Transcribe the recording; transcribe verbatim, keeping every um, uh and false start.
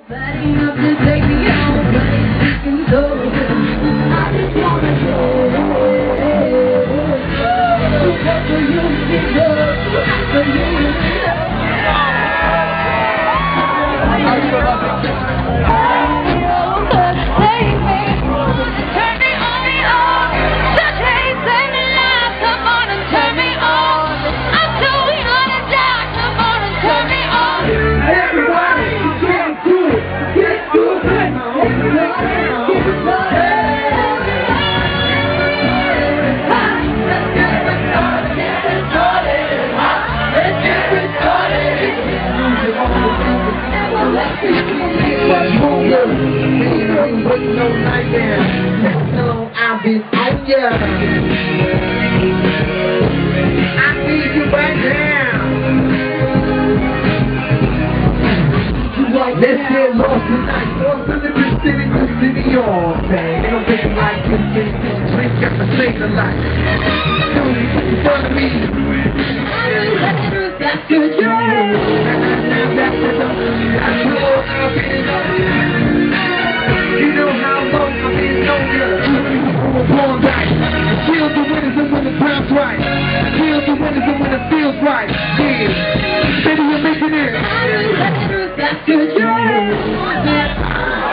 I've been on ya. I need you right now. Let's get lost tonight. Lost in the good city, good city, all day. Ain't no thing like this, this, this. Drink got to sing the light. Don't you put in front of me. That's good, yeah. That's good, I've been on you. You know how long I've been on you. Born right. Feel the winners and when the time's right. Feel the winners and when it feels right. Yeah. Baby, you're making it. That's good, yeah.